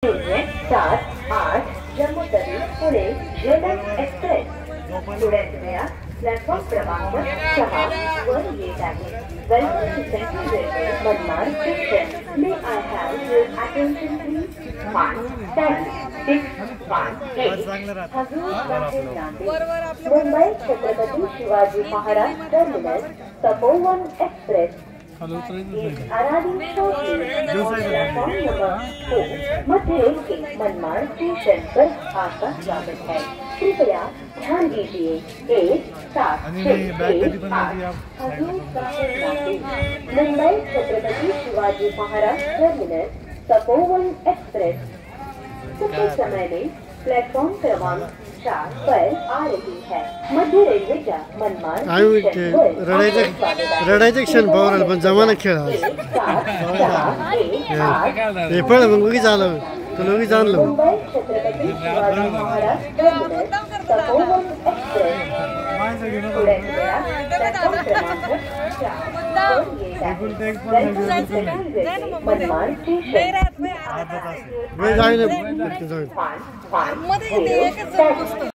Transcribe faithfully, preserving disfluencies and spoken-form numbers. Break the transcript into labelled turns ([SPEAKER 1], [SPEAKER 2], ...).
[SPEAKER 1] शून्य सात आठ जम्मू तवी पुणे जलद एक्सप्रेस स्टुडंट मेळा प्लॅटफॉर्म क्रमांक सहा वर येत आहे. Welcome to central railway Manmad station. May I have your attention please. Five seven six five eight Mumbai Chhatrapati Shivaji Maharaj terminus Tapovan express मध्य के मनमाड़ स्टेशन पर आपका स्वागत है. कृपया ध्यान दीजिए एक सात मुंबई छत्रपति शिवाजी महाराज टर्मिनस तपोवन एक्सप्रेस कुछ समय में प्लेटफॉर्म क्रमांक चार पर आ रही है. मध्य रेल्वेच्या मनमाड
[SPEAKER 2] रडायचं क्षण पावर पण जमाना खेळ हे पण मग उगीच आलं तुला उगीच आणलं.
[SPEAKER 1] मुंबई छत्रपती शिवाजी महाराज टर्मिनस तपोवन एक्सप्रेस पुढे प्लॅटफॉर्म क्रमांक चार मनमाड स्टेशन.
[SPEAKER 2] जाऊ